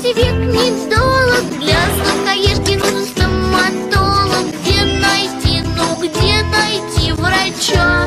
век-недолог, для сладкоежки нужен стоматолог. Где найти, ну где найти врача?